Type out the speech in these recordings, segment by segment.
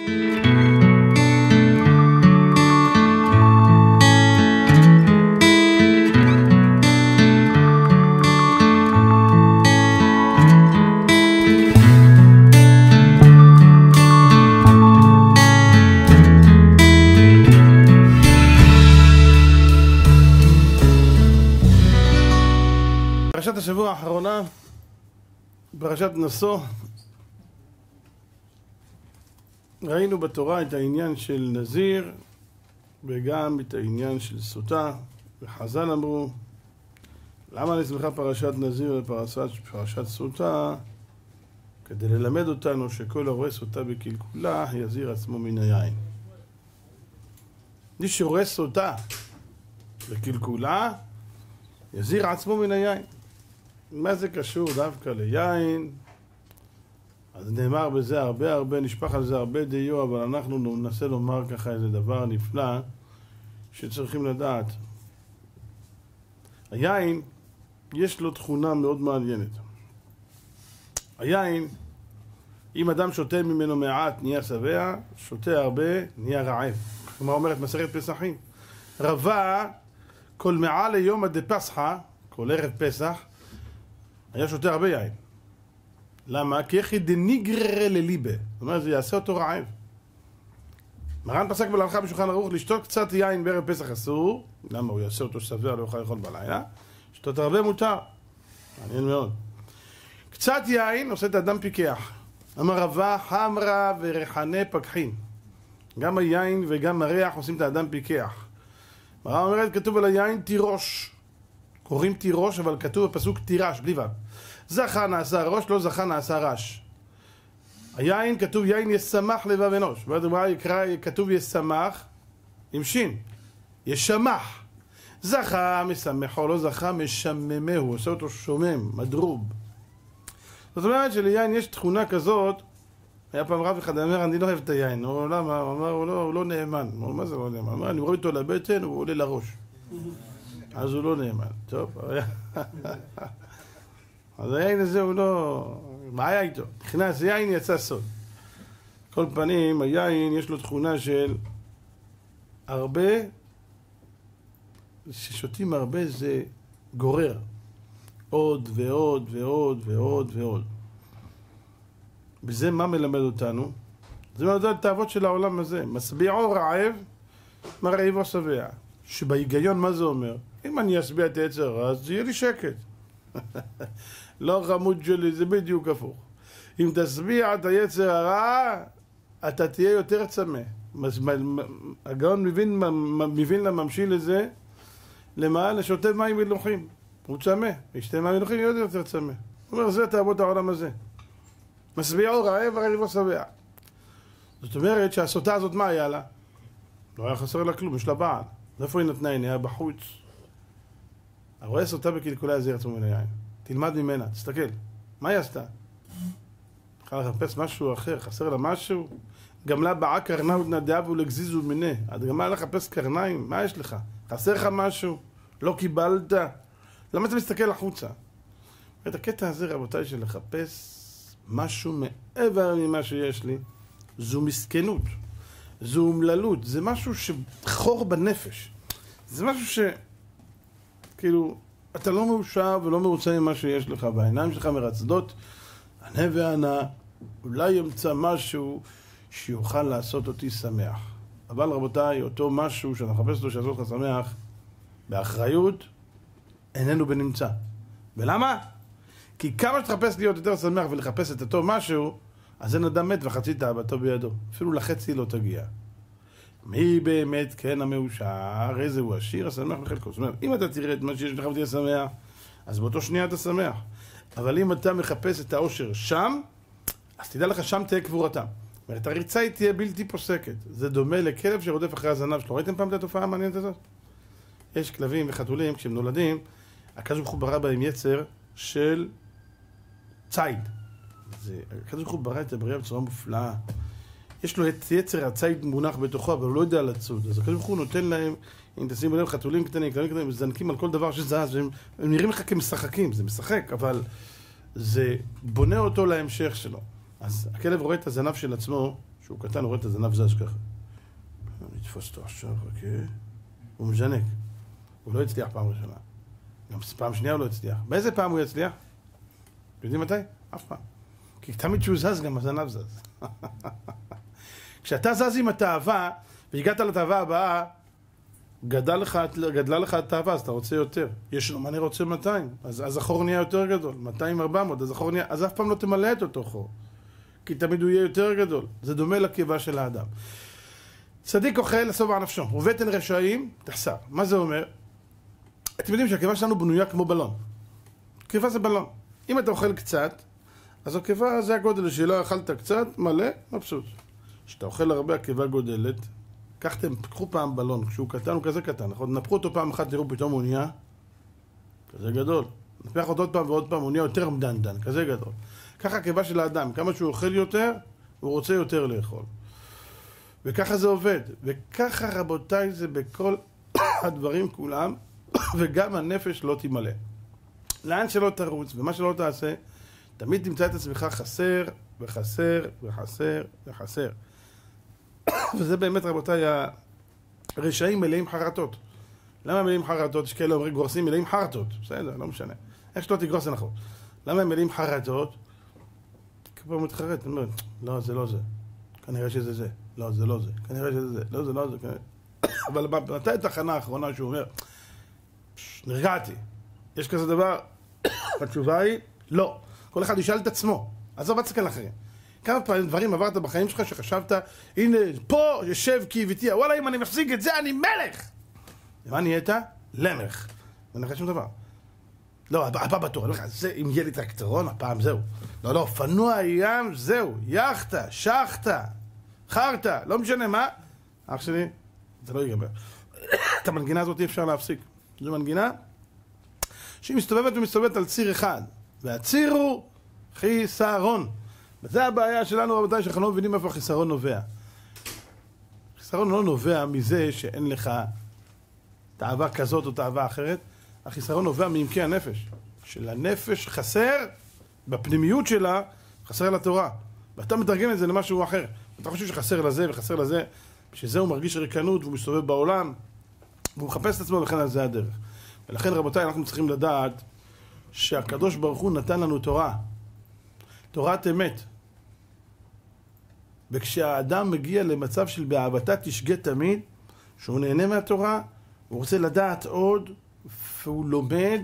פרשת השבוע האחרונה, פרשת נשוא, ראינו בתורה את העניין של נזיר וגם את העניין של סוטה, וחז"ל אמרו למה נסמכה פרשת נזיר ופרשת סוטה? כדי ללמד אותנו שכל הרואה סוטה בקלקולה יזיר עצמו מן היין. מי שרואה סוטה בקלקולה יזיר עצמו מן היין. מה זה קשור דווקא ליין? אז נאמר בזה הרבה, נשפך על זה הרבה דיו, אבל אנחנו ננסה לומר ככה איזה דבר נפלא שצריכים לדעת. היין יש לו תכונה מאוד מעניינת. היין, אם אדם שותה ממנו מעט נהיה שבע, שותה הרבה נהיה רעב. כמו אומרת מסכת פסחים, רבה כל מעל ליום דפסחא, כל ערב פסח, היה שותה הרבה יין. למה? כי יחי דניגרר לליבה. זאת אומרת, זה יעשה אותו רעב. מרן פסק בהלכה בשולחן ערוך, לשתות קצת יין בערב פסח אסור. למה? הוא יעשה אותו שבע, לא יוכל לאכול בלילה. לשתות הרבה מותר. מעניין מאוד. קצת יין עושה את האדם פיקח. אמר רבה חמרה ורחני פקחים. גם היין וגם הריח עושים את האדם פיקח. מרן אומרת, כתוב על היין תירוש. קוראים תירוש, אבל כתוב בפסוק תירש, בלי ון. זכה נעשה ראש, לא זכה נעשה רש. היין כתוב יין ישמח לבב אנוש. בדברה כתוב ישמח עם שין. ישמח. זכה משמחו, לא זכה משממהו. עושה אותו שומם, מדרוב. זאת אומרת שליין יש תכונה כזאת. היה פעם רב אחד אמר, אני לא אוהב את היין. הוא אמר, למה? הוא לא נאמן. הוא אמר, מה זה לא נאמן? הוא אמר, אני רואה אותו לבטן, הוא עולה לראש. אז הוא לא נאמן. טוב, אז היין הזה הוא לא... מה היה איתו? נכנס יין יצא סוד. כל פנים, היין יש לו תכונה של הרבה, ששותים הרבה זה גורר. עוד ועוד ועוד ועוד ועוד. וזה מה מלמד אותנו? זה מלמד את האבות של העולם הזה. משביעו רעב, מרעיבו שבע. שבהיגיון מה זה אומר? אם אני אשביע את היצר אז יהיה לי שקט. לא חמוד שלי, זה בדיוק הפוך. אם תשביע את היצר הרע, אתה תהיה יותר צמא. הגאון מבין לממשיל לזה, למה? לשותה מים מלוחים. הוא צמא. ישתה מים מלוחים יהיה יותר צמא. הוא אומר, זה תאבות העולם הזה. משביעו רעב ורעיבו שבע. זאת אומרת שהסוטה הזאת מה היה לה? לא היה חסר לה כלום, יש לה בעל. איפה היא נתנה? היא היה בחוץ. הרואה סוטה בקלקולה יזיר עצמו מן היין. תלמד ממנה, תסתכל. מה היא עשתה? צריכה לחפש משהו אחר, חסר לה משהו? גמלה באה קרנה ונדעה ולגזיזו מיני. את גמלה לחפש קרניים? מה יש לך? חסר לך משהו? לא קיבלת? למה אתה מסתכל החוצה? את הקטע הזה, רבותיי, של לחפש משהו מעבר ממה שיש לי, זו מסכנות. זו אומללות. זה משהו שחור בנפש. זה משהו ש... כאילו, אתה לא מאושר ולא מרוצה ממה שיש לך, והעיניים שלך מרצדות, ענה וענה, אולי ימצא משהו שיוכל לעשות אותי שמח. אבל רבותיי, אותו משהו שאתה מחפש אותו שיעזור לך שמח, באחריות, איננו בנמצא. ולמה? כי כמה שתחפש להיות יותר שמח ולחפש את אותו משהו, אז אין אדם מת וחצי תאוותו בידו. אפילו לחצי לא תגיע. מי באמת כן המאושר, איזה הוא עשיר, השמח בחלקו. זאת אומרת, אם אתה תראה את מה שיש לך ותהיה שמח, אז באותו שנייה אתה שמח. אבל אם אתה מחפש את האושר שם, אז תדע לך שם תהיה קבורתם. זאת אומרת, הריצה היא תהיה בלתי פוסקת. זה דומה לכלב שרודף אחרי הזנב שלו. ראיתם פעם את התופעה המעניינת הזאת? יש כלבים וחתולים, כשהם נולדים, הקדוש ברוך הוא ברא בהם יצר של ציד. הקדוש ברוך הוא ברא את הבריאה בצורה מופלאה. יש לו את יצר הציד מונח בתוכו, אבל הוא לא יודע לצוד. אז הקדוש ברוך הוא נותן להם, אם תשימו לב, חתולים קטנים, כלבים קטנים, מזנקים על כל דבר שזז, והם נראים לך כמשחקים, זה משחק, אבל זה בונה אותו להמשך שלו. אז הכלב רואה את הזנב של עצמו, שהוא קטן, הוא רואה את הזנב זז ככה. נתפוס אותו עכשיו, אוקיי. הוא מז'נק. הוא לא הצליח פעם ראשונה. גם פעם שנייה הוא לא הצליח. באיזה פעם הוא יצליח? יודעים מתי? אף פעם. כי תמיד שהוא זז, גם הזנב זז. כשאתה זז עם התאווה, והגעת לתאווה הבאה, גדלה לך התאווה, אז אתה רוצה יותר. יש לו, אני רוצה 200, אז החור נהיה יותר גדול. 200, 400, אז החור נהיה, אז אף פעם לא תמלא את אותו חור. כי תמיד הוא יהיה יותר גדול. זה דומה לקיבה של האדם. צדיק אוכל לשובע נפשו, ובטן רשעים תחסר. מה זה אומר? אתם יודעים שהקיבה שלנו בנויה כמו בלון. קיבה זה בלון. אם אתה אוכל קצת, אז הקיבה זה הגודל שלא אכלת קצת, מלא, מבסוט. כשאתה אוכל הרבה, הקיבה גודלת. קחו פעם בלון, כשהוא קטן הוא כזה קטן, נכון? נפחו אותו פעם אחת, תראו פתאום הוא נהיה כזה גדול. נפח אותו עוד פעם ועוד פעם, הוא נהיה יותר מדנדן, כזה גדול. ככה הקיבה של האדם, כמה שהוא אוכל יותר, הוא רוצה יותר לאכול. וככה זה עובד. וככה רבותיי זה בכל הדברים כולם, וגם הנפש לא תימלא. לאן שלא תרוץ ומה שלא תעשה, תמיד תמצא את עצמך חסר וחסר וחסר וחסר. וזה באמת רבותיי, הרשעים מלאים חרטות. למה מלאים חרטות? יש כאלה אומרים גורסים מלאים חרטות. בסדר, לא משנה. איך שלא תגרוס זה נכון. למה הם מלאים חרטות? כבר מתחרט, אני אומר, לא, זה לא זה. כנראה שזה זה. לא, זה לא זה. כנראה שזה זה. לא, זה לא זה. אבל מתי התחנה האחרונה שהוא אומר, נרגעתי. יש כזה דבר? התשובה היא, לא. כל אחד ישאל את עצמו. עזוב עצקל אחרים. כמה פעמים דברים עברת בחיים שלך שחשבת, הנה, פה יושב קיביתי, וואלה, אם אני מפסיק את זה, אני מלך! ומה נהיית? למך. לא נראה שום דבר. לא, הבא בתור, זה, אם יהיה לי טרקטורון, הפעם זהו. לא, אופנוע ים, זהו. יחת, שחת, חרת, לא משנה מה. אח שלי, זה לא ייגמר. את המנגינה הזאת אי אפשר להפסיק. זו מנגינה שהיא מסתובבת ומסתובבת על ציר אחד. והציר הוא חיסרון. וזה הבעיה שלנו רבותיי, שאנחנו לא מבינים איפה החיסרון נובע. החיסרון לא נובע מזה שאין לך תאווה כזאת או תאווה אחרת. החיסרון נובע מעמקי הנפש. שלנפש חסר, בפנימיות שלה, חסר לתורה. ואתה מתרגם את זה למשהו אחר. אתה חושב שחסר לזה וחסר לזה, שזה הוא מרגיש ריקנות והוא מסתובב בעולם, והוא מחפש את עצמו וכן על זה הדרך. ולכן רבותיי, אנחנו צריכים לדעת שהקדוש ברוך הוא נתן לנו תורה. תורת אמת. וכשהאדם מגיע למצב של באהבתה תשגה תמיד, שהוא נהנה מהתורה, הוא רוצה לדעת עוד, והוא לומד,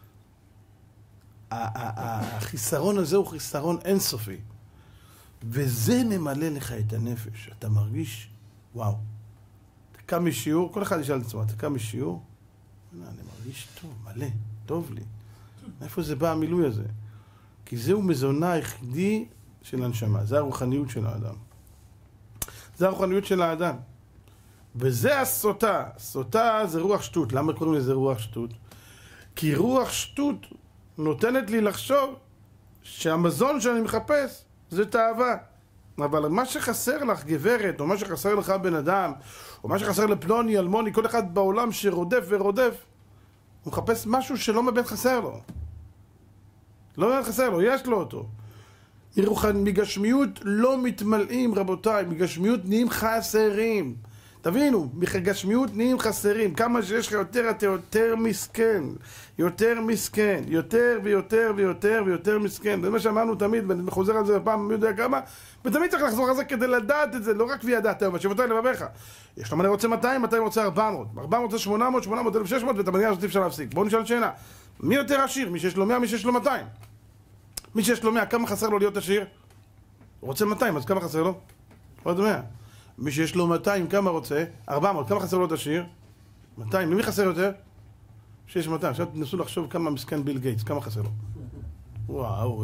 החיסרון הזה הוא חיסרון אינסופי. וזה ממלא לך את הנפש. אתה מרגיש, וואו. אתה קם משיעור, כל אחד ישאל את עצמו, אתה קם משיעור? אני מרגיש טוב, מלא, טוב לי. מאיפה זה בא המילוי הזה? כי זהו מזונה היחידי של הנשמה. זה הרוחניות של האדם. זה הרוחניות של האדם. וזה הסוטה. סוטה זה רוח שטות. למה קוראים לזה רוח שטות? כי רוח שטות נותנת לי לחשוב שהמזון שאני מחפש זה תאווה. אבל מה שחסר לך גברת, או מה שחסר לך בן אדם, או מה שחסר לפלוני, אלמוני, כל אחד בעולם שרודף ורודף, הוא מחפש משהו שלא באמת חסר לו. לא באמת חסר לו, יש לו אותו. מגשמיות לא מתמלאים רבותיי, מגשמיות נהיים חסרים. תבינו, מגשמיות נהיים חסרים. כמה שיש לך יותר, אתה יותר מסכן. יותר מסכן. יותר ויותר ויותר ויותר מסכן. זה מה שאמרנו תמיד, ואני חוזר על זה בפעם, מי יודע כמה, ותמיד צריך לחזור על זה כדי לדעת את זה, לא רק וידעת, אבל שבותיי לבביך. יש לו מנה רוצה 200, 200 רוצה 400. 400 רוצה 800, 800, 1600, ואת המנהיגה הזאת אפשר להפסיק. בואו נשאל שאלה. מי יותר עשיר? מי שיש לו 100, מי שיש לו 200. מי שיש לו 100, כמה חסר לו להיות עשיר? הוא רוצה 200, אז כמה חסר לו? עוד 100. מי שיש לו 200, כמה רוצה? 400, כמה חסר לו את השיר? 200, למי חסר יותר? שיש 200, עכשיו תנסו לחשוב כמה מסכן ביל גייטס, כמה חסר לו? וואו,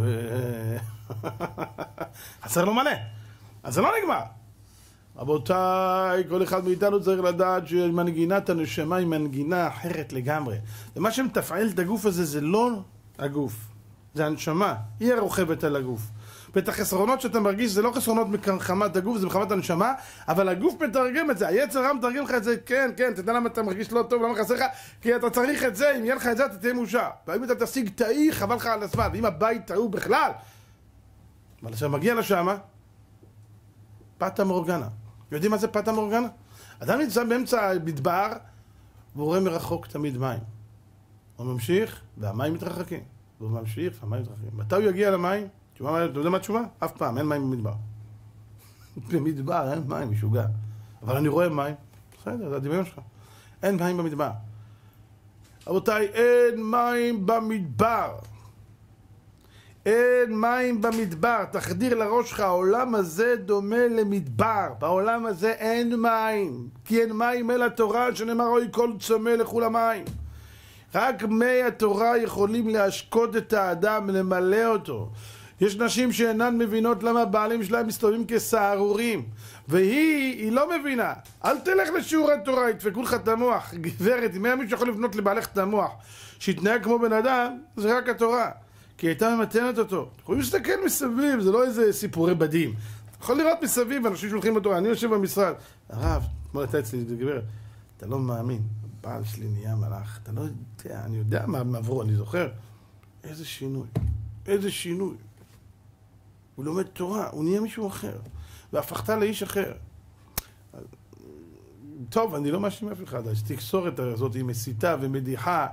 חסר לו מלא. אז זה לא נגמר. רבותיי, כל אחד מאיתנו צריך לדעת שמנגינת הנשמה היא מנגינה אחרת לגמרי. ומה שמתפעל את הגוף הזה זה לא הגוף, זה הנשמה, היא הרוכבת על הגוף. ואת החסרונות שאתה מרגיש זה לא חסרונות מחמת הגוף, זה מחמת הנשמה, אבל הגוף מתרגם את זה, היצר רע מתרגם לך את זה, כן, תדע למה אתה מרגיש לא טוב, למה חסר לך, כי אתה צריך את זה, אם יהיה לך את זה אתה תהיה מאושר. ואם אתה תשיג תאי, חבל לך על הזמן, ואם הבית טעו בכלל, אבל עכשיו מגיע לשמה, פטה מורגנה. יודעים מה זה פטה מורגנה? אדם נמצא באמצע המדבר, והוא רואה מרחוק תמיד מים. הוא ממשיך, והמים מתרחקים. והוא ממשיך, והמים מתרחקים. מתי הוא יגיע למים? אתה יודע מה התשובה? אף פעם, אין מים במדבר. במדבר, אין מים, משוגע. אבל אני רואה מים. בסדר, זה הדמיון שלך. אין מים במדבר. רבותיי, אין מים במדבר. אין מים במדבר. תחדיר לראש שלך, העולם הזה דומה למדבר. בעולם הזה אין מים. כי אין מים אל התורה, שנאמר אוי כל צמא לכו למים. רק מי התורה יכולים להשקות את האדם, למלא אותו. יש נשים שאינן מבינות למה הבעלים שלהם מסתובבים כסהרורים. והיא לא מבינה. אל תלך לשיעור התורה, ידפקו לך את המוח. גברת, אם היה מישהו יכול לבנות לבעלך את המוח, שיתנהג כמו בן אדם, זה רק התורה. כי הייתה ממתנת אותו. יכולים להסתכל מסביב, זה לא איזה סיפורי בדים. יכול לראות מסביב, אנשים שהולכים בתורה. אני יושב במשרד. הרב, אתמול הייתה אצלי גברת, אתה לא מאמין. הבעל שלי נהיה מלאך. אתה לא יודע, אני יודע מה עברו, אני זוכר. איזה שינוי. איזה שינוי. הוא לומד תורה, הוא נהיה מישהו אחר. והפכת לאיש אחר. טוב, אני לא מאשים אף אחד. התקשורת הזאת היא מסיתה ומדיחה,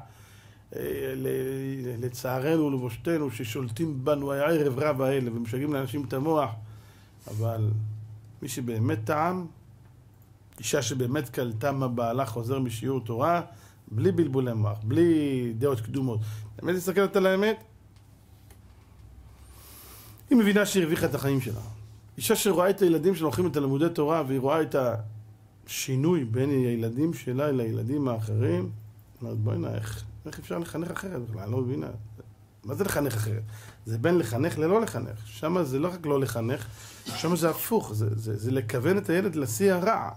לצערנו ולבושתנו, ששולטים בנו הערב רב האלה ומשגעים לאנשים את המוח. אבל מי שבאמת טעם, אישה שבאמת קלטה מה בעלה חוזר משיעור תורה, בלי בלבולי מוח, בלי דעות קדומות. באמת להסתכלת על האמת? היא מבינה שהיא הרוויחה את החיים שלה. אישה שרואה את הילדים שלה הולכים את הלימודי תורה, והיא רואה את השינוי בין הילדים שלה לילדים האחרים, אומרת, בואי נע, איך אפשר לחנך אחרת בכלל? אני לא מבינה. מה זה לחנך אחרת? זה בין לחנך ללא לחנך. שם זה לא רק לא לחנך, שם זה הפוך. זה לכוון את הילד לשיא הרע.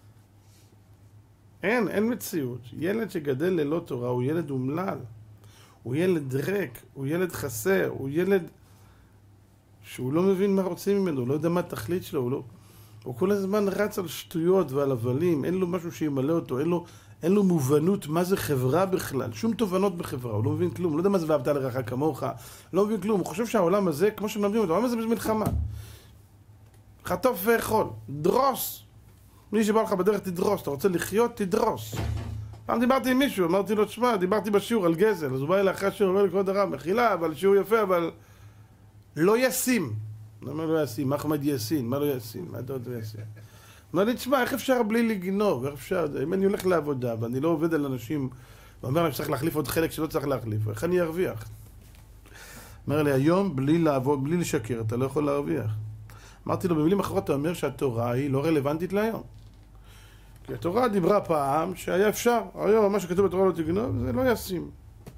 אין מציאות. ילד שגדל ללא תורה הוא ילד אומלל. הוא ילד ריק, הוא ילד חסר, הוא ילד שהוא לא מבין מה רוצים ממנו, הוא לא יודע מה התכלית שלו, הוא כל הזמן רץ על שטויות ועל הבלים, אין לו משהו שימלא אותו, אין לו מובנות מה זה חברה בכלל, שום תובנות בחברה, הוא לא מבין כלום, לא יודע מה זה ואהבת לרעך כמוך, לא מבין כלום, הוא חושב שהעולם הזה, כמו שמלמדים אותו, העולם הזה מלחמה. חטוף ואכול, דרוס. מי שבא לך בדרך תדרוס, אתה רוצה לחיות, תדרוס. פעם דיברתי עם מישהו, אמרתי לו, תשמע, דיברתי בשיעור על גזל, אז הוא בא אליי אחרי השיעור, אומר לי, כבוד הרב, מחילה, אבל שיעור יפה, אבל לא ישים. אני אומר, לא ישים, מה חמד יסין? מה לא ישים? מה אתה יודע ישים? אמר לי, תשמע, איך אפשר בלי לגנוב? איך אפשר? אם אני הולך לעבודה, ואני לא עובד על אנשים, ואומר להם שצריך להחליף עוד חלק שלא צריך להחליף, איך אני ארוויח? אמר לי, היום, בלי לעבוד, בלי לשקר, אתה לא יכול להרוויח. אמרתי לו, במילים אחרות, אתה אומר שהתורה היא לא רלוונטית להיום. כי התורה דיברה פעם שהיה אפשר. היום, מה שכתוב בתורה לא תגנוב, זה לא ישים.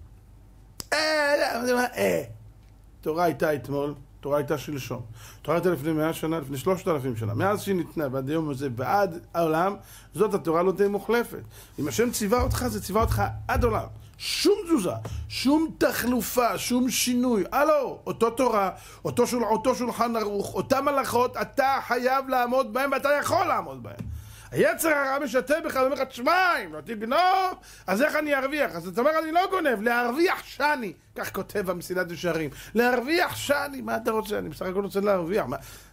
תורה הייתה אתמול, תורה הייתה שלשום. תורה הייתה לפני 100 שנה, לפני 3,000 שנה. מאז שהיא ניתנה, ועד היום הזה, ועד העולם, זאת התורה לא תהיה מוחלפת. אם השם ציווה אותך, זה ציווה אותך עד עולם. שום תזוזה, שום תחלופה, שום שינוי. הלו, אותו תורה, אותו שולחן ערוך, אותם מלאכות, אתה חייב לעמוד בהם, ואתה יכול לעמוד בהם. היצר הרע משתה בך, ואומר לך, תשמע, אם לא תגנוב, אז איך אני ארוויח? אז אתה אומר, אני לא גונב, להרוויח שני. כך כותב המסילת ישרים. להרוויח שני, מה אתה רוצה? אני בסך הכל רוצה להרוויח.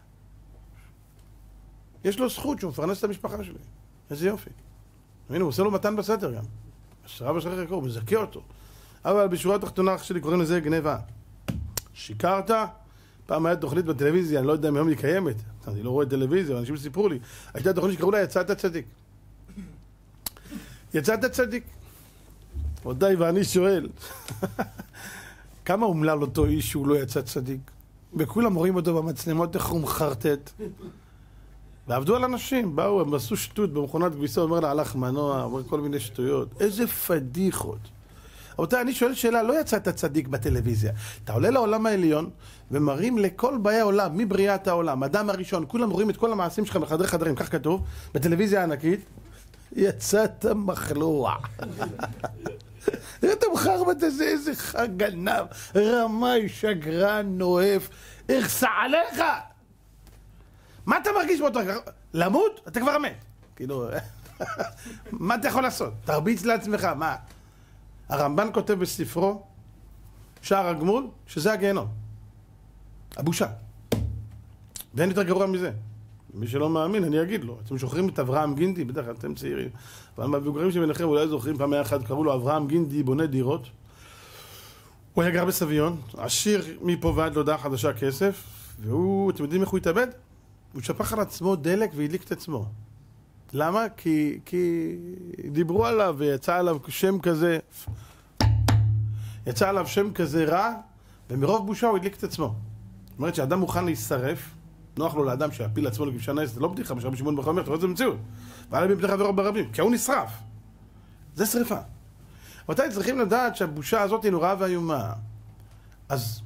יש לו זכות שהוא מפרנס את המשפחה שלי. איזה יופי. הנה, הוא עושה לו מתן בסתר גם. השרה בשחר יקור, הוא מזכה אותו. אבל בשורה התחתונה, אח שלי קוראים לזה גנבה. שיקרת? פעם הייתה תוכנית בטלוויזיה, אני לא יודע אם היום היא קיימת. אני לא רואה טלוויזיה, אנשים סיפרו לי. הייתה תוכנית שקראו לה יצאת צדיק. יצאת צדיק. עוד די, ואני שואל, כמה אומלל אותו איש שהוא לא יצא צדיק? וכולם רואים אותו במצלמות, איך הוא מחרטט. ועבדו על אנשים, באו, הם עשו שטות במכונת כביסה, אומר לה, הלך מנוע, אומר כל מיני שטויות. איזה פדיחות. רבותיי, אני שואל שאלה, לא יצאת צדיק בטלוויזיה. אתה עולה לעולם העליון ומראים לכל באי העולם, מבריאת העולם, אדם הראשון, כולם רואים את כל המעשים שלך בחדרי חדרים, כך כתוב, בטלוויזיה הענקית, יצאת מחלוע. אתה מחרבט הזה, איזה גנב, רמאי, שגרן, נואף, אכסה עליך. מה אתה מרגיש באותו רגע? למות? אתה כבר מת. כאילו, מה אתה יכול לעשות? תרביץ לעצמך, מה? הרמב"ן כותב בספרו, שער הגמול, שזה הגיהנום. הבושה. ואין יותר גרוע מזה. מי שלא מאמין, אני אגיד לו. אתם זוכרים את אברהם גינדי? בטח אתם צעירים. אבל מבוגרים שביניכם אולי זוכרים, פעם היה אחד, קראו לו אברהם גינדי, בונה דירות. הוא היה גר בסביון, עשיר מפה ועד להודעה חדשה כסף, והוא, אתם יודעים איך הוא התאבד? הוא שפך על עצמו דלק והדליק את עצמו. למה? כי דיברו עליו ויצא עליו שם כזה, יצא עליו שם כזה רע, ומרוב בושה הוא הדליק את עצמו. זאת אומרת שאדם מוכן להישרף, נוח לו לאדם שיפיל עצמו לכבשן נס, זה לא בדיחה, משרבי שמעון בר חמור, אתה רואה את זה במציאות. ועלה מפני חברו ברבים, כי הוא נשרף. זה שריפה. ואתם צריכים לדעת שהבושה הזאת היא נוראה ואיומה. אז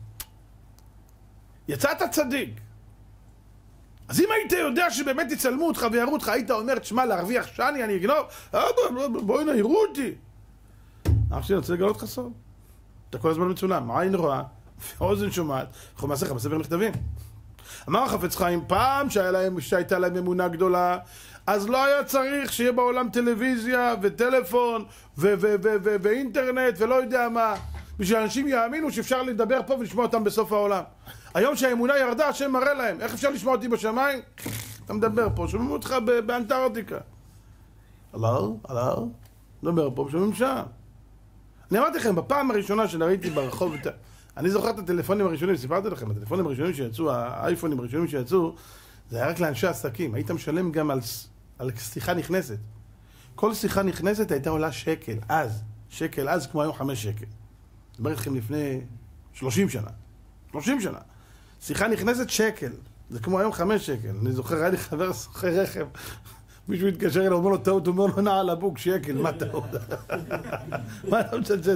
יצאת צדיק. אז אם היית יודע שבאמת יצלמו אותך ויראו אותך, היית אומר, תשמע, להרוויח שני, אני אגנוב, בואי נראו אותי. אח שלי, אני רוצה לגלות לך סוד. אתה כל הזמן מצולם, עין רואה, אוזן שומעת, יכול מעשיך בספר מכתבים. אמר החפץ חיים, פעם שהייתה להם אמונה גדולה, אז לא היה צריך שיהיה בעולם טלוויזיה וטלפון ואינטרנט ולא יודע מה, בשביל אנשים יאמינו שאפשר לדבר פה ולשמוע אותם בסוף העולם. היום שהאמונה ירדה, השם מראה להם, איך אפשר לשמוע אותי בשמיים? אתה מדבר פה, שומעים אותך באנטארקטיקה. הלו, מדבר פה, שומעים שם. אני אמרתי לכם, בפעם הראשונה שראיתי ברחוב, אני זוכר את הטלפונים הראשונים, סיפרתי לכם, הטלפונים הראשונים שיצאו, האייפונים הראשונים שיצאו, זה היה רק לאנשי עסקים. היית משלם גם על שיחה נכנסת. כל שיחה נכנסת הייתה עולה שקל, אז כמו היום 5 שקל. מדבר איתכם לפני 30 שנה. 30 שנה. שיחה נכנסת שקל. זה כמו היום 5 שקל. אני זוכר, היה לי חבר סוחר רכב. מישהו התקשר אליו, אומר לו טעות, הוא אומר לו נע על הבוק, שקל, מה טעות? מה אתה מצלצל?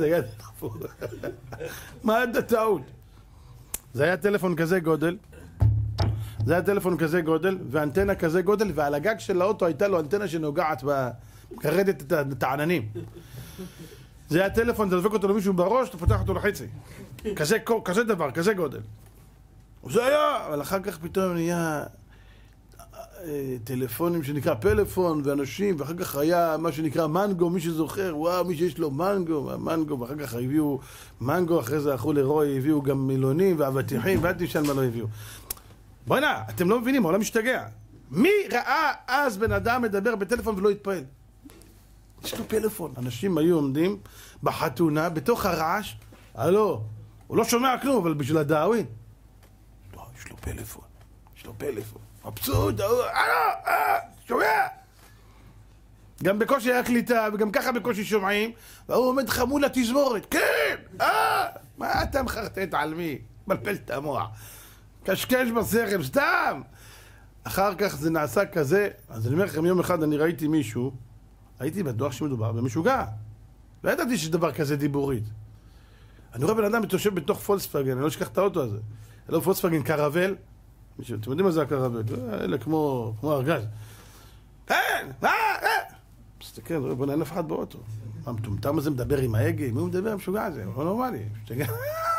מה אתה טעות? זה היה טלפון כזה גודל, ואנטנה כזה גודל, ועל הגג של האוטו הייתה לו אנטנה שנוגעת מקרדת את העננים. זה היה טלפון, אתה דופק אותו למישהו בראש, אתה פותח אותו לחצי. כזה דבר, כזה גודל. וזה היה, אבל אחר כך פתאום נהיה טלפונים שנקרא פלאפון ואנשים, ואחר כך היה מה שנקרא מנגו, מי שזוכר, וואו, מי שיש לו מנגו, ואחר כך הביאו מנגו, אחרי זה הלכו לרוי, הביאו גם מילונים ואבטיחים, ואל תשאל מה לא הביאו. בוא'נה, אתם לא מבינים, העולם משתגע. מי ראה אז בן אדם מדבר בטלפון ולא התפעל? יש לו פלאפון. אנשים היו עומדים בחתונה, בתוך הרעש, הלו, הוא לא שומע כלום, אבל בשביל הדאווין. לא, יש לו פלאפון. מבסוט, שומע? גם בקושי היה קליטה, וגם ככה בקושי שומעים, והוא עומד חמול לתזמורת. כן, מה אתה מחרטט על מי? מלפל את המוח. קשקש בסכם, סתם! אחר כך זה נעשה כזה, אז אני אומר לכם, יום אחד אני ראיתי מישהו, הייתי בטוח שמדובר במשוגע. לא ידעתי שיש דבר כזה דיבורית. אני רואה בן אדם מתושב בתוך פולקסווגן, אני לא אשכח את האוטו הזה. אלא פולקסווגן קרוול, אתם יודעים מה זה הקרוול? אלה כמו ארגז. כן, מסתכל, בוא נעין אף אחד באוטו. המטומטם הזה מדבר עם ההגה, מי הוא מדבר? המשוגע הזה, הוא לא נורמלי, משתגע.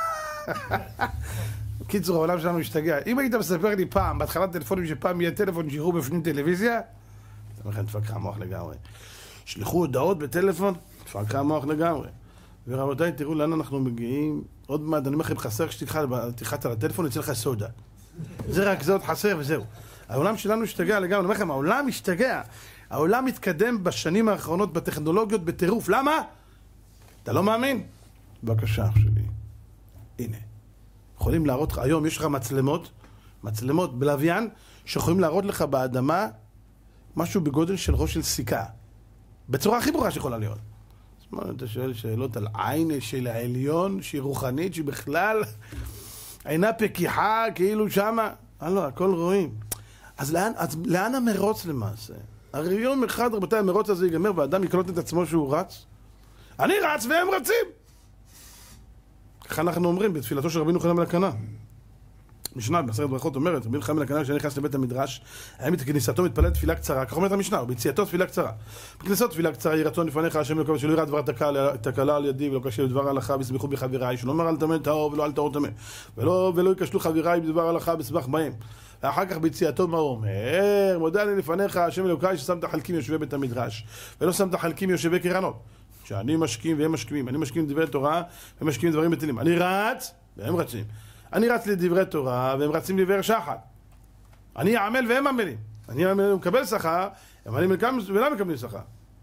קיצור, העולם שלנו משתגע. אם היית מספר לי פעם, בהתחלת טלפונים שפעם יהיה טלפון שיראו בפנים טלוויזיה, אתה אומר לכם, תפקח המוח לגמרי. שלחו הודעות בטלפון, תפקח המוח לגמרי. ורבותיי, תראו לאן אנחנו מגיעים. עוד מעט, אני אומר לכם, חסר כשתלחץ על הטלפון, יצא לך סודה. זה רק, זה עוד חסר וזהו. העולם שלנו השתגע לגמרי. אני אומר לכם, העולם משתגע. העולם מתקדם בשנים האחרונות בטכנולוגיות בטירוף. למה? אתה לא מאמין? בבקשה, אח שלי. הנה. יכולים להראות לך, היום יש לך מצלמות בלוויין, שיכולים להראות לך באדמה משהו בגודל של ראש של סיכה. בצורה הכי ברורה שיכולה להיות. אז מה, אתה שואל שאלות על עין של העליון, שהיא רוחנית, שהיא בכלל עינה פקיחה, כאילו שמה. לא, הכל רואים. אז לאן המרוץ למעשה? הרי יום אחד, רבותיי, המרוץ הזה ייגמר, והאדם יקלוט את עצמו שהוא רץ. אני רץ והם רצים. ככה אנחנו אומרים בתפילתו של רבינו חנן בן אלקנה. משנה בעשרת ברכות אומרת, רבינו חנן בן אלקנה כשנכנס לבית המדרש, היה בכניסתו מתפלל תפילה קצרה, כך אומרת המשנה, וביציאתו תפילה קצרה. בכניסתו תפילה קצרה, יהי רצון לפניך השם אלוקינו שלא יראה דבר תקלה על ידי ולא קשה לדבר הלכה וישמחו בי חבריי, שלא אומר אל תטמא טהור ולא אל טהור טמא, ולא ייכשלו חבריי בדבר הלכה וישמח בהם. ואחר כך ביציאתו מה הוא אומר? מודה אני לפניך השם אלוקיי ששמת חלקים יושבי בית המדרש ולא שמת חלקים יושבי קרנות. שאני משכים והם משכימים. אני משכים דברי תורה והם משכימים דברים בטלים. אני רץ והם רצים. אני רץ לדברי תורה והם רצים לדברי שחת. אני אעמל והם עמלים. אני מקבל שכר, אבל אני ולמה מקבלים שכר?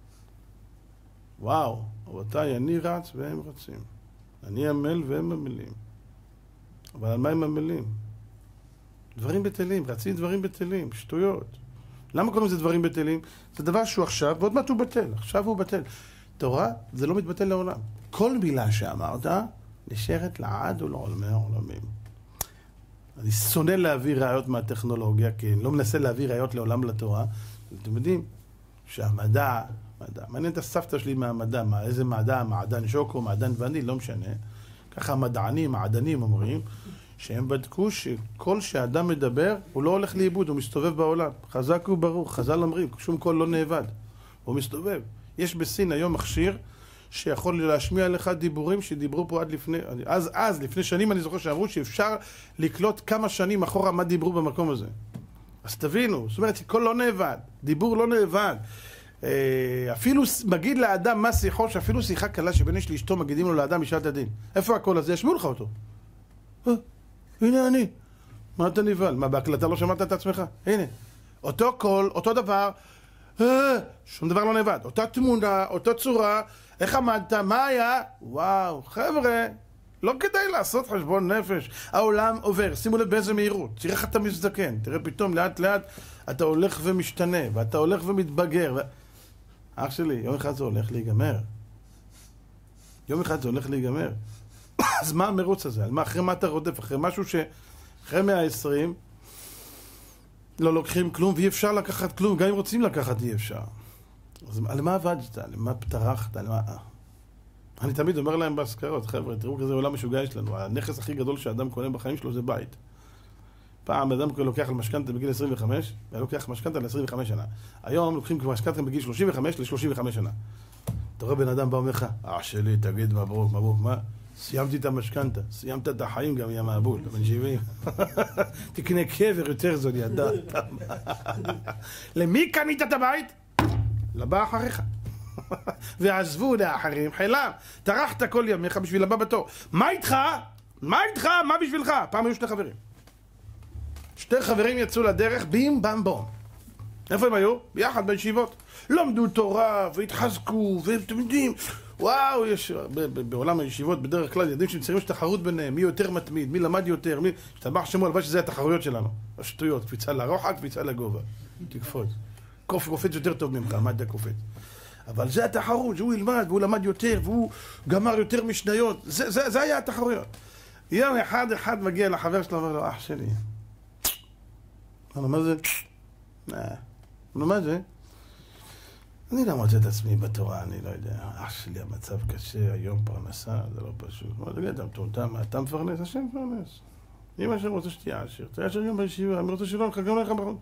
וואו, רבותיי, אני רץ והם רצים. אני עמל והם עמלים. אבל על מה הם עמלים? דברים בטלים, רצים דברים בטלים, שטויות. למה קוראים לזה דברים בטלים? זה דבר שהוא עכשיו, ועוד מעט הוא בטל. עכשיו הוא בטל. תורה זה לא מתבטל לעולם. כל מילה שאמרת נשארת לעד ולעולמי העולמים. אני שונא להביא ראיות מהטכנולוגיה, כי אני לא מנסה להביא ראיות לעולם לתורה. אתם יודעים שהמדע, מעניין את הסבתא שלי מהמדע, איזה מדע, מעדן שוקו, מעדן וני, לא משנה. ככה המדענים, מעדנים אומרים, שהם בדקו שכל שאדם מדבר, הוא לא הולך לאיבוד, הוא מסתובב בעולם. חזק וברוך, חז"ל אומרים, שום קול לא נאבד, הוא מסתובב. יש בסין היום מכשיר שיכול להשמיע לך דיבורים שדיברו פה עד לפני, אז לפני שנים אני זוכר שאמרו שאפשר לקלוט כמה שנים אחורה מה דיברו במקום הזה. אז תבינו, זאת אומרת, קול לא נאבד, דיבור לא נאבד. אפילו מגיד לאדם מה שיחו, שאפילו שיחה קלה שבין יש לאשתו מגידים לו לאדם משעת הדין. איפה הקול הזה? ישמיעו לך אותו. הנה אני. מה אתה נבהל? מה, בהקלטה לא שמעת את עצמך? הנה. אותו קול, אותו דבר, שום דבר לא נאבד. אותה תמונה, אותה צורה, איך עמדת, מה היה? וואו, חבר'ה, לא כדאי לעשות חשבון נפש. העולם עובר, שימו לב באיזה מהירות. תראה איך אתה מזדקן, תראה פתאום לאט לאט אתה הולך ומשתנה, ואתה הולך ומתבגר. אח שלי, יום אחד זה הולך להיגמר. יום אחד זה הולך להיגמר. אז מה המרוץ הזה? אחרי מה אתה רודף? אחרי משהו שאחרי 120 לא לוקחים כלום, ואי אפשר לקחת כלום, גם אם רוצים לקחת אי אפשר. אז על מה עבדת? על מה פתרחת? על מה... אני תמיד אומר להם בהזכרות, חבר'ה, תראו כזה עולם משוגע יש לנו. הנכס הכי גדול שאדם קונה בחיים שלו זה בית. פעם אדם לוקח על משכנתה בגיל 25, ולוקח משכנתה ל-25 שנה. היום לוקחים משכנתה בגיל 35 ל-35 שנה. אתה רואה בן אדם בא אומר לך, שלי, תגיד מברוק, מברוק, מה? סיימתי את המשכנתה, סיימת את החיים גם, יא מעבוד, בן 70. תקנה קבר יותר זול, ידע. למי קנית את הבית? לבא אחריך. ועזבו לאחרים חילם. טרחת כל ימיך בשביל הבא בתור. מה איתך? מה איתך? מה בשבילך? פעם היו שני חברים. שתי חברים יצאו לדרך, בים בם בום. איפה הם היו? ביחד בישיבות. למדו תורה והתחזקו, ואתם יודעים, וואו, יש בעולם הישיבות בדרך כלל יודעים שמצרים יש תחרות ביניהם, מי יותר מתמיד, מי למד יותר, מי... שתבח שמו הלוואי שזה התחרויות שלנו. השטויות, קפיצה לרוחק, קפיצה לגובה. תקפוץ. קופץ יותר טוב ממך, מה אתה קופץ? אבל זה התחרות, שהוא ילמד, והוא למד יותר, והוא גמר יותר משניות. זה היה התחרויות. יום אחד מגיע לחבר שלו, אומר לו, אח שלי. אמר לו, מה זה? מה זה? אני לא מוצא את עצמי בתורה, אני לא יודע. אח שלי, המצב קשה, היום פרנסה, זה לא פשוט. אתה מפרנס, השם מפרנס. אמא שלי רוצה שתהיה עשיר. תהיה עשיר גם בישיבה, אני רוצה שלא, גם לך בחוד.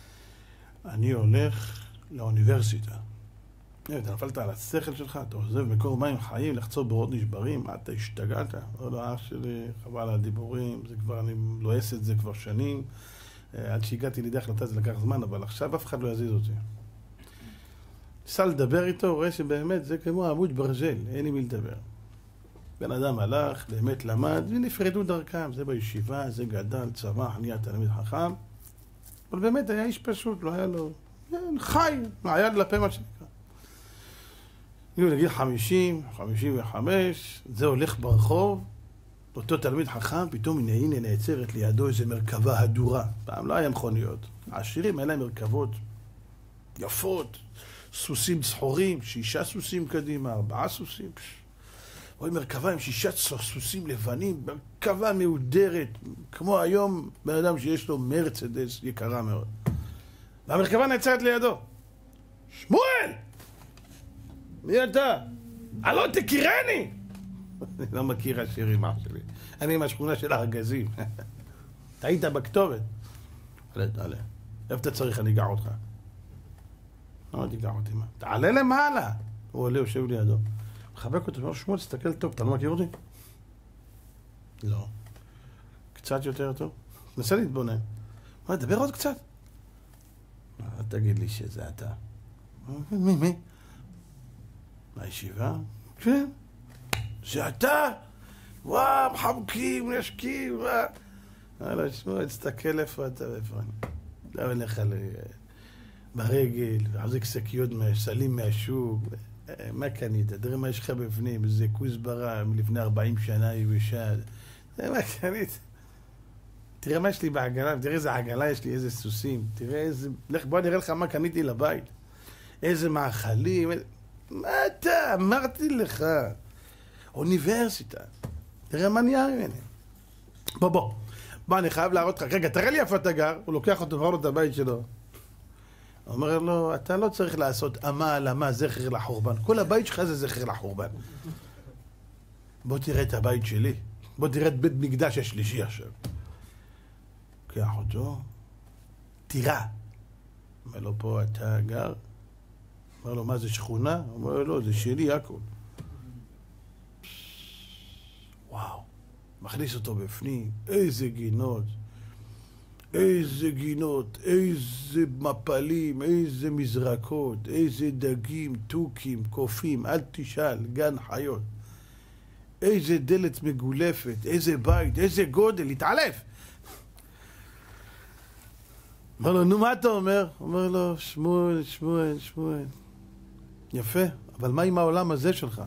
אני הולך לאוניברסיטה. אתה נפלת על השכל שלך, אתה עוזב מקור מים חיים, לחצור בורות נשברים, אתה השתגעת. לא, אח שלי, חבל על הדיבורים, זה כבר, אני לועס את זה כבר שנים. עד שהגעתי לידי החלטה זה לקח זמן, אבל עכשיו אף אחד לא יזיז אותי. ניסה לדבר איתו, רואה שבאמת זה כמו עמוד ברזל, אין לי מי לדבר. בן אדם הלך, באמת למד, ונפרדו דרכם, זה בישיבה, זה גדל, צמח, נהיה תלמיד חכם. אבל באמת היה איש פשוט, לא היה לו... חי, מהיד לפה מה שנקרא. הגיעו לגיל 50, 55, זה הולך ברחוב, אותו תלמיד חכם, פתאום הנה נעצרת לידו איזו מרכבה הדורה. פעם לא היה מכוניות. העשירים היה להם מרכבות יפות, סוסים צחורים, 6 סוסים קדימה, 4 סוסים. רואים מרכבה עם 6 סוסים לבנים, מרכבה מהודרת, כמו היום בן אדם שיש לו מרצדס יקרה מאוד. והמרכבה נעצרת לידו. שמואל! מי אתה? הלא תכירני! אני לא מכיר השירים, אח שלי. אני מהשכונה של הארגזים. היית בכתובת. תעלה. איפה אתה צריך? אני אגע אותך. לא תיגע אותי, מה? תעלה למעלה. הוא עולה, יושב לידו. מחבק אותו, אומר, שמואל, תסתכל טוב, אתה לא מכיר אותי? לא. קצת יותר טוב? נסה להתבונן. מה, דבר עוד קצת? אל תגיד לי שזה אתה. מי? מהישיבה? כן. זה אתה? וואו, מחבקים, נשקים, וואו. לא, שמואל, תסתכל איפה אתה ואיפה אני. לא אלך ברגל, להחזיק שקיות סלים מהשוק. מה קנית? תראה מה יש לך בפנים, איזה כוסברה מלפני 40 שנה יבשה. תראה מה קנית. תראה מה יש לי בעגלה, תראה איזה עגלה יש לי, איזה סוסים. תראה איזה... בוא נראה לך מה קניתי לבית. איזה מאכלים. מה אתה? אמרתי לך. אוניברסיטה. תראה מה נהיה ממני. בוא, אני חייב להראות לך. רגע, תראה לי איפה אתה גר. הוא לוקח אותו ועבר לו את הבית שלו. הוא אומר לו, אתה לא צריך לעשות אמה, זכר לחורבן. כל הבית שלך זה זכר לחורבן. בוא תראה את הבית שלי. בוא תראה את בית מקדש השלישי עכשיו. לוקח אותו. תירה. אומר לו, פה אתה גר? אומר לו, מה זה שכונה? אומר לו, לא, זה שלי הכל. וואו. מכניס אותו בפנים. איזה גינות. איזה גינות, איזה מפלים, איזה מזרקות, איזה דגים, טוקים, קופים, אל תשאל, גן חיות. איזה דלת מגולפת, איזה בית, איזה גודל, התעלף. אומר לו, נו מה אתה אומר? אומר לו, שמואל. יפה, אבל מה עם העולם הזה שלך?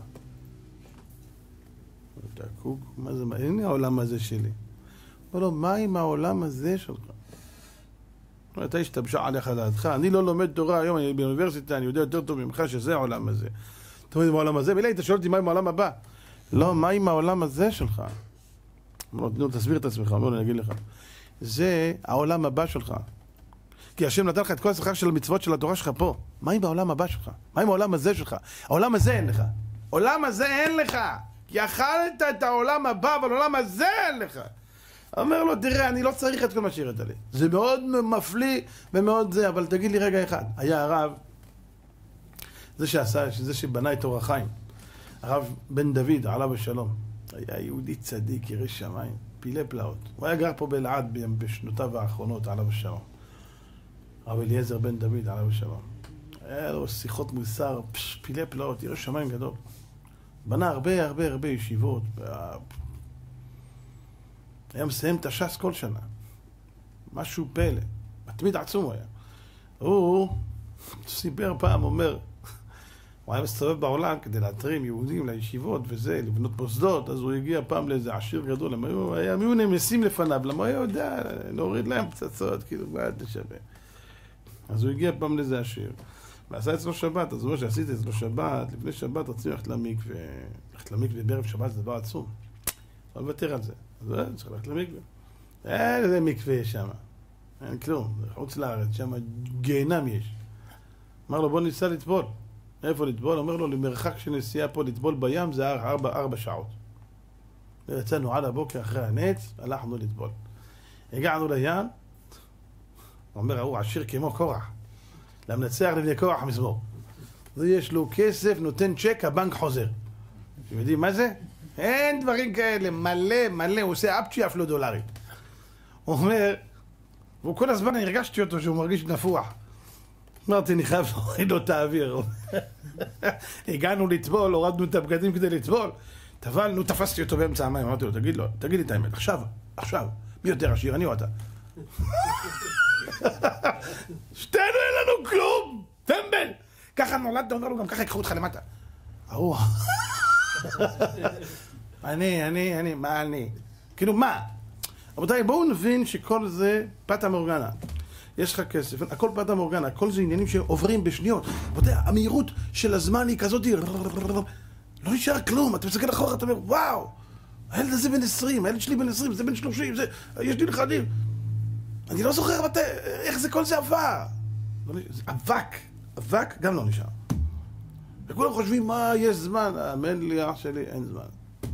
דקוק, מה זה, הנה העולם הזה שלי. אומר לו, מה עם העולם הזה שלך? אתה השתבשה עליך דעתך, אני לא לומד תורה היום, אני באוניברסיטה, אני יודע יותר טוב ממך שזה העולם הזה. אתה אומר, עם העולם הזה? ואולי אתה שואל אותי מה עם העולם הבא? לא, מה עם העולם הזה שלך? אומר לו, תסביר את עצמך, אומר לו, אני אגיד לך. זה העולם הבא שלך. כי השם נתן לך את כל השכר של המצוות של התורה שלך פה. מה עם העולם הבא שלך? מה עם העולם הזה שלך? העולם הזה אין לך. העולם הזה אין לך. כי אכלת את העולם הבא, אבל העולם הזה אין לך. אומר לו, תראה, אני לא צריך את כל מה שהראית לי. זה מאוד מפליא ומאוד זה, אבל תגיד לי רגע אחד. היה הרב, זה שבנה את אור החיים, הרב בן דוד, עליו השלום. היה יהודי צדיק, ירא שמיים, פילי פלאות. הוא היה גר פה באלעד בשנותיו האחרונות, עליו השלום. הרב אליעזר בן דוד, עליו השלום. היה לו שיחות מוסר, פילי פלאות, ירא שמיים גדול. בנה הרבה ישיבות. היה מסיים את הש"ס כל שנה. משהו פלא. מתמיד עצום הוא היה. הוא סיפר פעם, אומר, הוא היה מסתובב בעולם כדי להתרים יהודים לישיבות וזה, לבנות מוסדות, אז הוא הגיע פעם לאיזה עשיר גדול, הם היו נמסים לפניו, למה הוא יודע להוריד להם פצצות, כאילו, מה אתה שווה. אז הוא הגיע פעם לאיזה עשיר, ועשה אצלו שבת, אז הוא אומר שעשיתי אצלו שבת, לפני שבת רציתי ללכת למקווה, ללכת למקווה בערב שבת זה דבר עצום. לא לוותר על זה. אז צריך ללכת למקווה. איזה מקווה יש שם. אין כלום. זה חוץ לארץ, שם גיהנם יש. אמר לו, בוא ניסע לטבול. איפה לטבול? אומר לו, למרחק של נסיעה פה לטבול בים זה 4 שעות. ויצאנו על הבוקר אחרי הנץ, הלכנו לטבול. הגענו לים, הוא אומר, הוא עשיר כמו קורח. למנצח לבני קורח מזמור. ויש לו כסף, נותן צ'ק, הבנק חוזר. אתם יודעים מה זה? אין דברים כאלה, מלא, הוא עושה אפצ'י אף לא דולרי. הוא אומר, והוא כל הזמן הרגשתי אותו שהוא מרגיש נפוח. אמרתי, אני חייב להוריד לו את האוויר. הגענו לטבול, הורדנו את הבגדים כדי לטבול, טבלנו, תפסתי אותו באמצע המים, אמרתי לו, תגיד לי את האמת, עכשיו, מי יותר עשיר, אני או אתה? שתינו אין לנו כלום, טמבל. ככה נולדת, אומר לו, גם ככה יקחו אותך למטה. אני? כאילו מה? רבותיי, בואו נבין שכל זה פטה מורגנה. יש לך כסף, הכל פטה מורגנה, הכל זה עניינים שעוברים בשניות. רבותיי, המהירות של הזמן היא כזאת, לא נשאר כלום, אתה מסתכל אחורה, אתה אומר, וואו, הילד הזה בן 20, הילד שלי בן 20, זה בן 30, יש לי נכדים. אני לא זוכר איך זה כל זה עבר. אבק גם לא נשאר. וכולם חושבים, מה, יש זמן? האמן לי, אח שלי, אין זמן.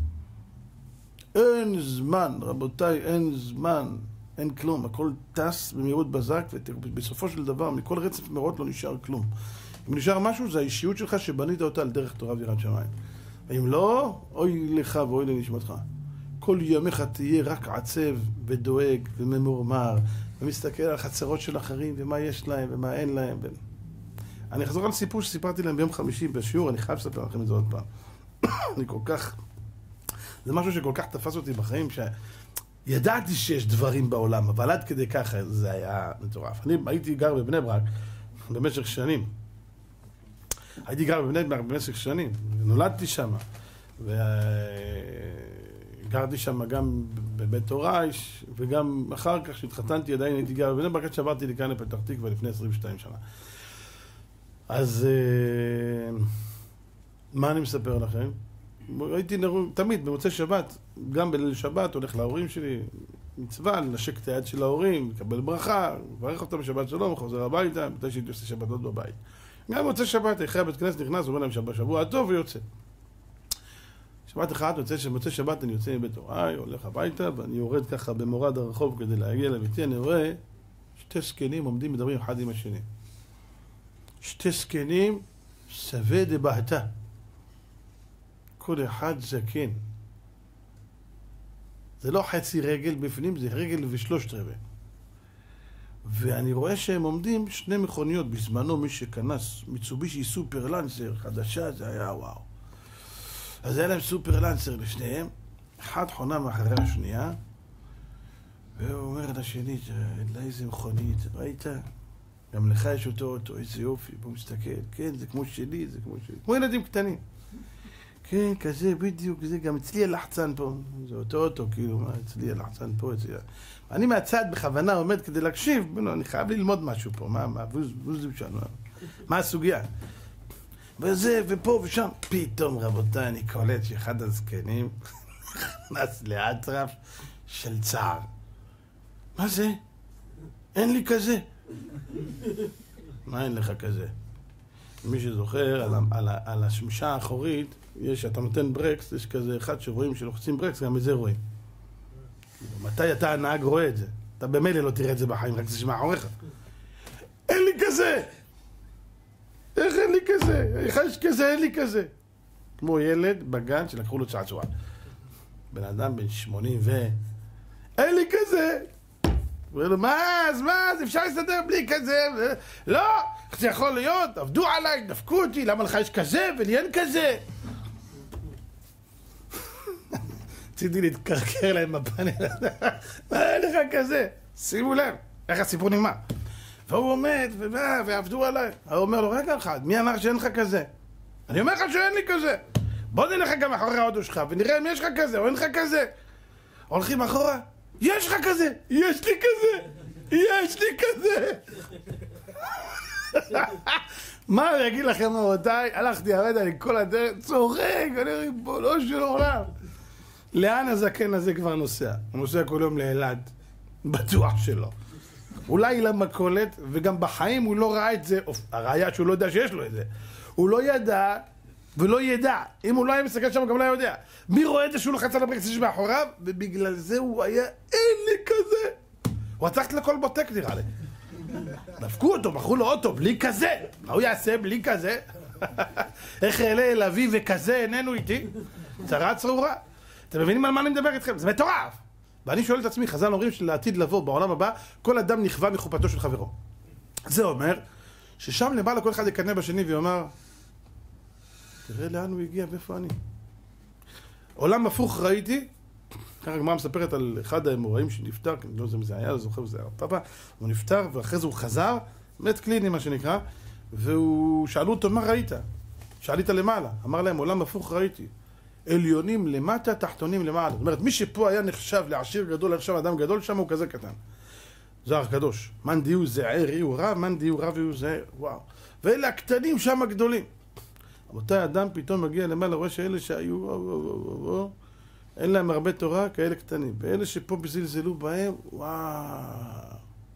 אין זמן, רבותיי, אין זמן. אין כלום, הכל טס במהירות בזק, ובסופו של דבר, מכל רצף מהירות לא נשאר כלום. אם נשאר משהו, זה האישיות שלך שבנית אותה על דרך תורה ויראת שמיים. ואם לא, אוי לך ואוי לנשמתך. כל ימיך תהיה רק עצב ודואג וממורמר, ומסתכל על חצרות של אחרים, ומה יש להם ומה אין להם. אני אחזור על סיפור שסיפרתי להם ביום חמישי בשיעור, אני חייב לספר לכם את זה עוד פעם. אני כל כך... זה משהו שכל כך תפס אותי בחיים, שידעתי שיש דברים בעולם, אבל עד כדי ככה זה היה מטורף. אני הייתי גר בבני ברק, במשך שנים. הייתי גר בבני ברק במשך שנים, נולדתי שם, וגרתי שם גם בבית הוריי, וגם אחר כך שהתחתנתי עדיין הייתי גר בבני ברק, עד שעברתי לכאן לפתח תקווה לפני 22 שנה. אז מה אני מספר לכם? הייתי תמיד במוצאי שבת, גם בליל שבת, הולך להורים שלי, מצווה, לנשק את היד של ההורים, לקבל ברכה, לברך אותם בשבת שלום, חוזר הביתה, מתי שהייתי עושה שבתות בבית. גם במוצאי שבת, אחרי הבית כנסת נכנס, אומר להם שבוע טוב ויוצא. שבת אחת, במוצאי שבת אני יוצא מבית הוריי, הולך הביתה, ואני יורד ככה במורד הרחוב כדי להגיע לביתי, אני רואה שתי זקנים עומדים מדברים אחד עם השני. שתי זקנים, סווה דבהתה. כל אחד זקן. זה לא חצי רגל בפנים, זה רגל ושלושת רבעי. ואני רואה שהם עומדים שני מכוניות. בזמנו מי שכנס מיצובישי סופר לנסר חדשה, זה היה וואו. אז היה להם סופר לנסר לשניהם, אחד חונה מאחרי השנייה, והוא אומר לשני, איזה מכונית, ראית? גם לך יש אותו, איזה יופי, בוא מסתכל, כן, זה כמו שלי, זה כמו שלי. כמו ילדים קטנים. כן, כזה, בדיוק, זה גם אצלי הלחצן פה. זה אותו, כאילו, אצלי הלחצן פה, אצלי. אני מהצד בכוונה עומד כדי להקשיב, אני חייב ללמוד משהו פה, מה הסוגיה? וזה, ופה ושם. פתאום, רבותיי, אני קולט שאחד הזקנים נכנס לאטרף של צער. מה זה? אין לי כזה. מה אין לך כזה? מי שזוכר, על השמשה האחורית, אתה נותן ברקס, יש כזה אחד שרואים שלוחצים ברקס, גם את זה רואים. מתי אתה הנהג רואה את זה? אתה במילא לא תראה את זה בחיים, רק זה שמאחוריך. אין לי כזה! איך אין לי כזה? איך יש כזה? אין לי כזה. כמו ילד בגן שלקחו לו צעצוע. בן אדם בן 80 אין לי כזה! הוא אומר לו, מה? אז אפשר להסתדר בלי כזה? לא! איך זה יכול להיות? עבדו עליי, דפקו אותי, למה לך יש כזה ולי אין כזה? רציתי להתקרקר להם בפאנל. מה אין לך כזה? שימו לב, איך הסיפור נגמר. והוא עומד ועבדו עליי. הוא אומר לו, רגע אחד, מי אמר שאין לך כזה? אני אומר לך שאין לי כזה. בוא נלך גם אחרי האוטו שלך ונראה אם יש לך כזה או אין לך כזה. הולכים אחורה, יש לך כזה, יש לי כזה, יש לי כזה. מה אני אגיד לכם רבותיי? הלכתי הרגע לי כל הדרך, צוחק, אני ריבונו של עולם. לאן הזקן הזה כבר נוסע? הוא נוסע כל יום לאלעד, בטוח שלא. אולי למכולת, וגם בחיים הוא לא ראה את זה, הראיה שהוא לא יודע שיש לו את זה. הוא לא ידע ולא ידע. אם הוא לא היה מסתכל שם, הוא גם לא יודע. מי רואה את זה שהוא לוחץ על הברקס שיש מאחוריו? ובגלל זה הוא היה, אין לי כזה. הוא הצלחת לכל בוטק נראה לי. דפקו אותו, בחרו לו אוטו, בלי כזה. מה הוא יעשה בלי כזה? איך אעלה אל אבי וכזה איננו איתי? צרה צרורה. אתם מבינים על מה אני מדבר איתכם? זה מטורף. ואני שואל את עצמי, חז"ל אומרים שלעתיד לבוא בעולם הבא, כל אדם נכווה מחופתו של חברו. זה אומר ששם למעלה כל אחד יקנה בשני ויאמר, תראה לאן הוא הגיע ואיפה אני. עולם הפוך ראיתי, ככה הגמרא מספרת על אחד האמוראים שנפטר, אני לא יודע אם זה היה, לא זוכר, זה היה פאפה, הוא נפטר ואחרי זה הוא חזר, מת קליני מה שנקרא, והוא שאלו אותו מה ראית? שאלית למעלה, אמר להם עולם הפוך ראיתי. עליונים למטה, תחתונים למעלה. זאת אומרת, מי שפה היה נחשב לעשיר גדול, נחשב אדם גדול, שם הוא כזה קטן. זוהר קדוש. מאן דיהו זעיר יהיו רב, מאן דיהו רב יהיו זעיר. וואו. ואלה הקטנים שם הגדולים. רבותיי, אדם פתאום מגיע למעלה, רואה שאלה שהיו, אין להם הרבה תורה, כאלה קטנים. ואלה שפה בזלזלו בהם, וואו.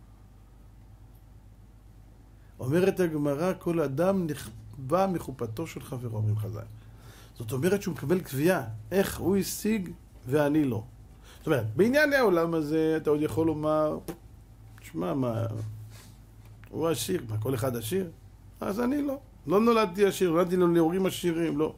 אומרת הגמרא, כל אדם נכווה מחופתו של חברו, אומרים חז"ל. זאת אומרת שהוא מקבל קביעה, איך הוא השיג ואני לא. זאת אומרת, בעניין העולם הזה אתה עוד יכול לומר, תשמע, מה, הוא עשיר, מה, כל אחד עשיר? אז אני לא. לא נולדתי עשיר, נולדתי לו להורים עשירים, לא.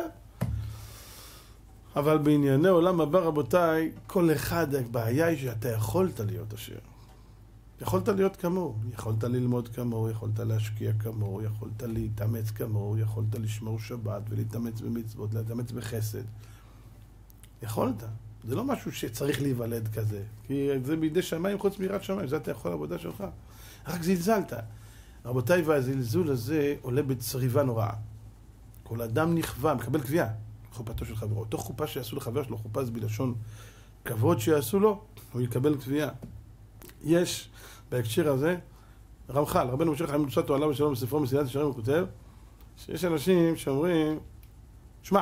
אבל בענייני עולם הבא, רבותיי, כל אחד, הבעיה היא שאתה יכולת להיות עשיר. יכולת להיות כמוהו, יכולת ללמוד כמוהו, יכולת להשקיע כמוהו, יכולת להתאמץ כמוהו, יכולת לשמור שבת ולהתאמץ במצוות, להתאמץ בחסד. יכולת. זה לא משהו שצריך להיוולד כזה, כי זה בידי שמיים חוץ מיראת שמיים, זה אתה יכול לעבודה שלך. רק זלזלת. רבותיי, והזלזול הזה עולה בצריבה נוראה. כל אדם נכווה, מקבל קביעה, חופתו של חברו. אותו חופה שיעשו לחבר שלו, חופה זה בלשון כבוד שיעשו לו, הוא יקבל קביעה. יש בהקשר הזה, רמח"ל, רבנו משה חיים קדושת עולם ושלום בספרו מסילת ישרים, הוא כותב שיש אנשים שאומרים, שמע,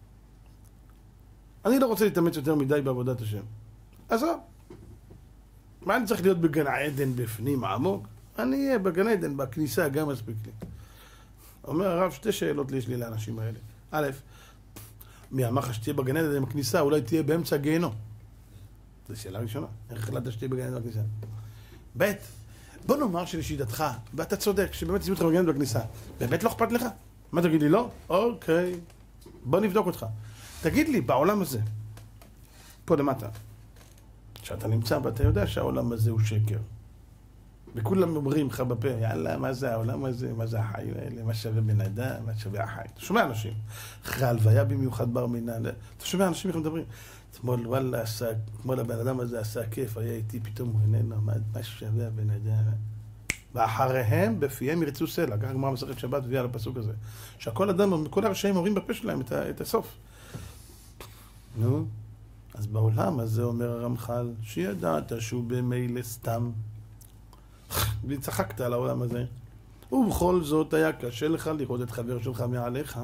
אני לא רוצה להתאמץ יותר מדי בעבודת השם. אז מה אני צריך להיות בגן העדן בפנים עמוק? אני אהיה בגן העדן, בכניסה גם מספיק לי. אומר הרב, שתי שאלות יש לי לאנשים האלה. א', מי אמר לך שתהיה בגן עדן בכניסה, אולי תהיה באמצע הגיהנום. זו שאלה ראשונה. איך החלטת שתהיה בגן עדן בכניסה? ב', בוא נאמר שלשיטתך, ואתה צודק, שבאמת תשימו אותך בגן עדן בכניסה. באמת לא אכפת לך? מה תגיד לי? לא? אוקיי. בוא נבדוק אותך. תגיד לי, בעולם הזה, פה למטה, שאתה נמצא ואתה יודע שהעולם הזה הוא שקר. וכולם אומרים לך בפה, יאללה, מה זה העולם הזה? מה זה החיים האלה? מה שווה בן אדם? מה שווה החיים? אתה שומע אנשים. אחרי הלוויה במיוחד בר מינן. אתה שומע אנשים איך מדברים. אתמול, וואלה, אתמול הבן אדם הזה עשה כיף, היה איתי, פתאום הוא איננו, מה שווה הבן אדם? ואחריהם, בפיהם ירצו סלע. ככה גמרא מסכת שבת הביאה לפסוק הזה. שהכל אדם, כל הרשעים אומרים בפה שלהם את הסוף. נו, אז בעולם הזה אומר הרמח"ל, שידעת שהוא במילא סתם. וצחקת על העולם הזה. ובכל זאת היה קשה לך לראות את חבר שלך מעליך.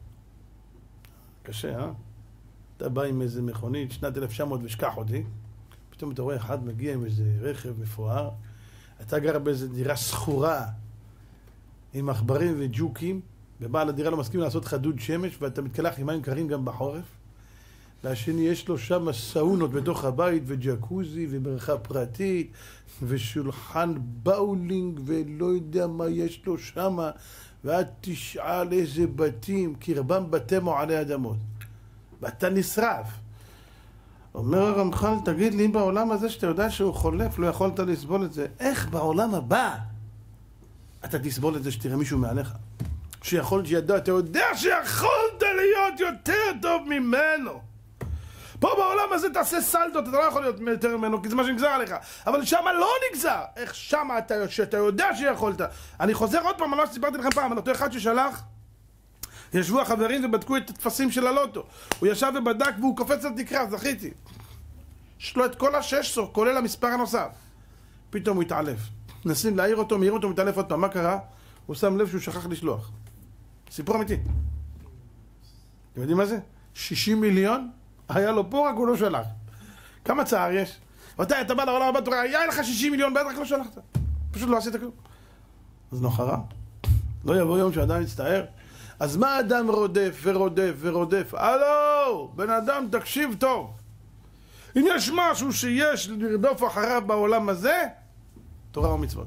קשה, אתה בא עם איזה מכונית, שנת 1900 ושכח אותי, פתאום אתה רואה אחד מגיע עם איזה רכב מפואר, אתה גר באיזה דירה סחורה, עם עכברים וג'וקים, ובעל הדירה לא מסכים לעשות לך דוד שמש, ואתה מתקלח עם מים קרים גם בחורף, והשני יש לו שם סאונות בתוך הבית, וג'קוזי, ובריכה פרטית, ושולחן באולינג, ולא יודע מה יש לו שם, ואת תשאל איזה בתים, קרבם בתי מועלי אדמות. ואתה נשרף. אומר הרמח"ל, תגיד לי, אם בעולם הזה שאתה יודע שהוא חולף, לא יכולת לסבול את זה, איך בעולם הבא אתה תסבול את זה שתראה מישהו מעליך? שיכולת שידע, אתה יודע שיכולת להיות יותר טוב ממנו. פה בעולם הזה תעשה סלטות, אתה לא יכול להיות יותר ממנו, כי זה מה שנגזר עליך. אבל שמה לא נגזר. איך שמה אתה יודע שיכולת. אני חוזר עוד פעם, אני לא סיפרתי לכם פעם, על אותו אחד ששלח, ישבו החברים ובדקו את התפסים של הלוטו. הוא ישב ובדק והוא קופץ לתקרה, זכיתי. יש לו את כל השש, כולל המספר הנוסף. פתאום הוא התעלף. נסים להעיר אותו, מהיר אותו, מתעלף עוד פעם. מה קרה? הוא שם לב שהוא שכח לשלוח. סיפור אמיתי. אתם יודעים מה זה? 60 מיליון? היה לו פה, רק הוא לא שלח. כמה צער יש? אתה בא לעולם הבא, אתה רואה, היה לך 60 מיליון, בטח לא שלחת. פשוט לא עשית כלום. אז נוחרה. לא יבוא יום שאדם יצטער. אז מה אדם רודף ורודף ורודף? הלו, בן אדם, תקשיב טוב. אם יש משהו שיש לרדוף אחריו בעולם הזה, תורה ומצוות.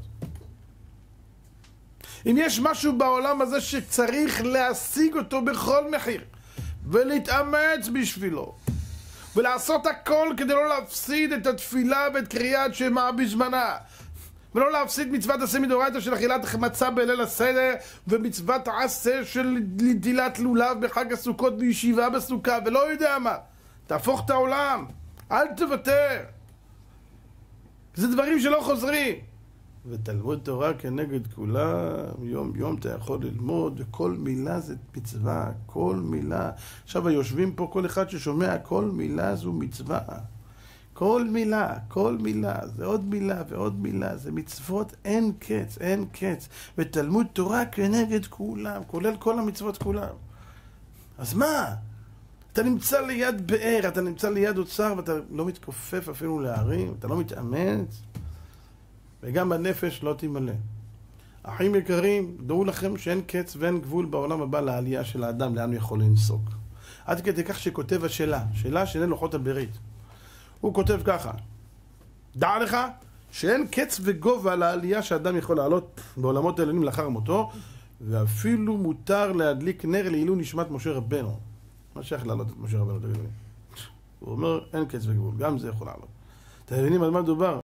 אם יש משהו בעולם הזה שצריך להשיג אותו בכל מחיר, ולהתאמץ בשבילו, ולעשות הכל כדי לא להפסיד את התפילה ואת קריאת שמע בזמנה, ולא להפסיד מצוות עשה מדאורייתא של אכילת מצה בליל הסדר, ומצוות עשה של נטילת לולב בחג הסוכות בישיבה בסוכה, ולא יודע מה. תהפוך את העולם, אל תוותר. זה דברים שלא חוזרים. ותלמוד תורה כנגד כולם, יום יום אתה יכול ללמוד, וכל מילה זה מצווה, כל מילה. עכשיו היושבים פה, כל אחד ששומע, כל מילה זו מצווה. כל מילה, זה עוד מילה ועוד מילה, זה מצוות אין קץ, אין קץ. ותלמוד תורה כנגד כולם, כולל כל המצוות כולם. אז מה? אתה נמצא ליד באר, אתה נמצא ליד אוצר, ואתה לא מתכופף אפילו להרים, אתה לא מתאמץ, וגם בנפש לא תמלא. אחים יקרים, דעו לכם שאין קץ ואין גבול בעולם הבא לעלייה של האדם, לאן הוא יכול לנסוק. עד כדי כך שכותב שאלה של לוחות הברית. הוא כותב ככה, דע לך שאין קץ וגובה לעלייה שאדם יכול לעלות בעולמות העליונים לאחר מותו, ואפילו מותר להדליק נר לעילוי נשמת משה רבנו. מה שייך לעלות את משה רבנו, תגידו לי? הוא אומר, אין קץ וגבול, גם זה יכול לעלות. אתם מבינים על מה מדובר?